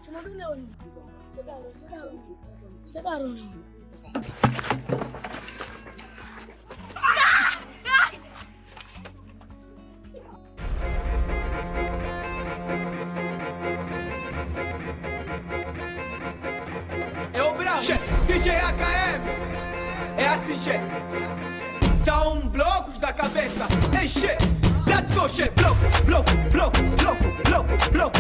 Você barulho. É o bravo, DJ AKM. É assim, che. São blocos da cabeça. Ei, che. Let's go, che. Bloco, bloco, bloco, bloco, bloco, bloco.